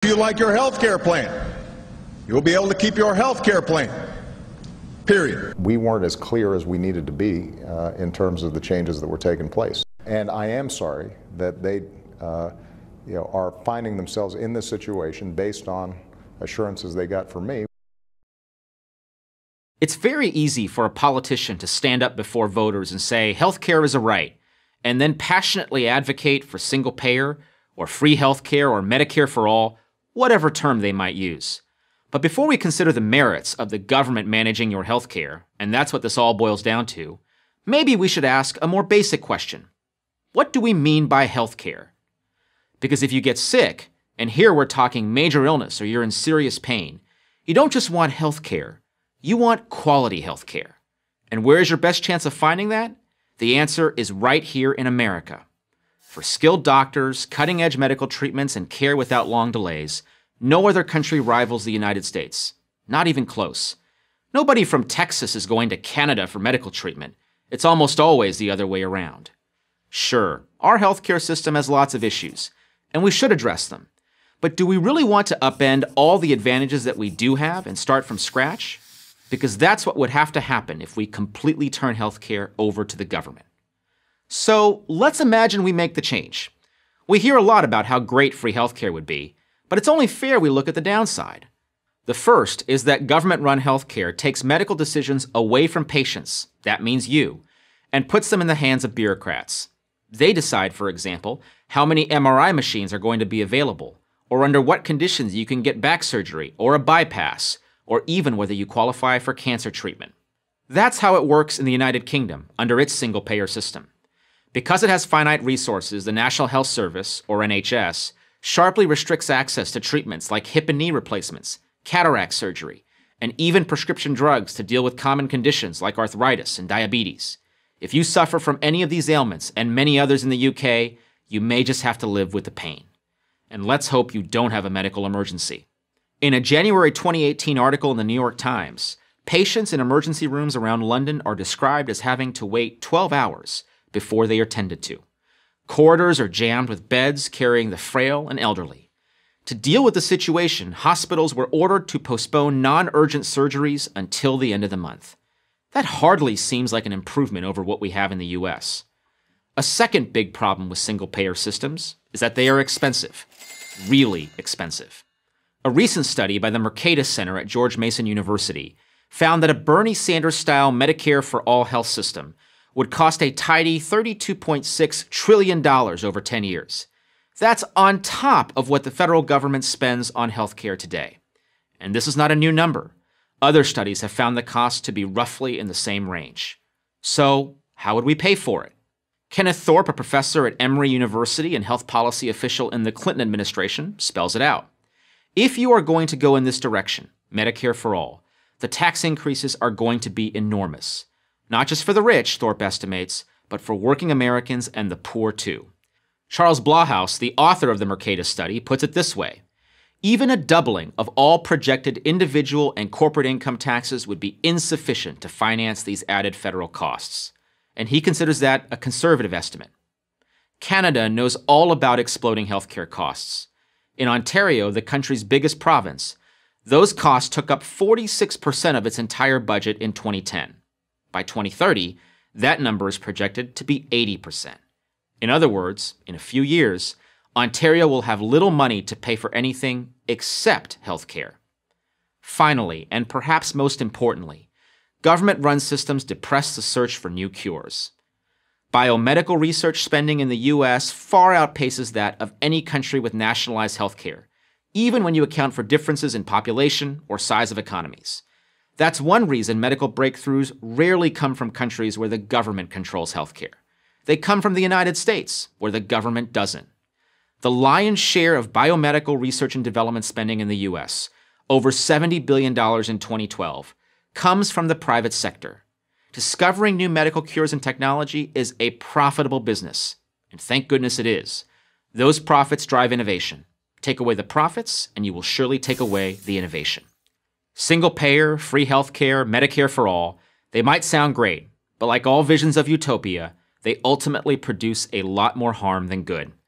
you like your health care plan, you'll be able to keep your health care plan. Period. We weren't as clear as we needed to be in terms of the changes that were taking place. And I am sorry that they are finding themselves in this situation based on assurances they got from me. It's very easy for a politician to stand up before voters and say healthcare is a right, and then passionately advocate for single payer or free healthcare or Medicare for all, whatever term they might use. But before we consider the merits of the government managing your healthcare, and that's what this all boils down to, maybe we should ask a more basic question. What do we mean by healthcare? Because if you get sick, and here we're talking major illness or you're in serious pain, you don't just want healthcare, you want quality healthcare. And where is your best chance of finding that? The answer is right here in America. For skilled doctors, cutting-edge medical treatments, and care without long delays, no other country rivals the United States. Not even close. Nobody from Texas is going to Canada for medical treatment. It's almost always the other way around. Sure, our healthcare system has lots of issues, and we should address them. But do we really want to upend all the advantages that we do have and start from scratch? Because that's what would have to happen if we completely turn healthcare over to the government. So let's imagine we make the change. We hear a lot about how great free healthcare would be, but it's only fair we look at the downside. The first is that government-run healthcare takes medical decisions away from patients, that means you, and puts them in the hands of bureaucrats. They decide, for example, how many MRI machines are going to be available, or under what conditions you can get back surgery or a bypass, or even whether you qualify for cancer treatment. That's how it works in the United Kingdom under its single-payer system. Because it has finite resources, the National Health Service, or NHS, sharply restricts access to treatments like hip and knee replacements, cataract surgery, and even prescription drugs to deal with common conditions like arthritis and diabetes. If you suffer from any of these ailments and many others in the UK, you may just have to live with the pain. And let's hope you don't have a medical emergency. In a January 2018 article in the New York Times, patients in emergency rooms around London are described as having to wait 12 hours before they are tended to. Corridors are jammed with beds carrying the frail and elderly. To deal with the situation, hospitals were ordered to postpone non-urgent surgeries until the end of the month. That hardly seems like an improvement over what we have in the US. A second big problem with single-payer systems is that they are expensive. Really expensive. A recent study by the Mercatus Center at George Mason University found that a Bernie Sanders-style Medicare for All health system would cost a tidy $32.6 trillion over 10 years. That's on top of what the federal government spends on healthcare today. And this is not a new number. Other studies have found the cost to be roughly in the same range. So, how would we pay for it? Kenneth Thorpe, a professor at Emory University and health policy official in the Clinton administration, spells it out. If you are going to go in this direction, Medicare for all, the tax increases are going to be enormous. Not just for the rich, Thorpe estimates, but for working Americans and the poor too. Charles Blahous, the author of the Mercatus study, puts it this way. Even a doubling of all projected individual and corporate income taxes would be insufficient to finance these added federal costs. And he considers that a conservative estimate. Canada knows all about exploding healthcare costs. In Ontario, the country's biggest province, those costs took up 46% of its entire budget in 2010. By 2030, that number is projected to be 80%. In other words, in a few years, Ontario will have little money to pay for anything except healthcare. Finally, and perhaps most importantly, government-run systems depress the search for new cures. Biomedical research spending in the U.S. far outpaces that of any country with nationalized healthcare, even when you account for differences in population or size of economies. That's one reason medical breakthroughs rarely come from countries where the government controls healthcare. They come from the United States, where the government doesn't. The lion's share of biomedical research and development spending in the U.S., over $70 billion in 2012, comes from the private sector. Discovering new medical cures and technology is a profitable business, and thank goodness it is. Those profits drive innovation. Take away the profits, and you will surely take away the innovation. Single-payer, free healthcare, Medicare for all, they might sound great, but like all visions of utopia, they ultimately produce a lot more harm than good.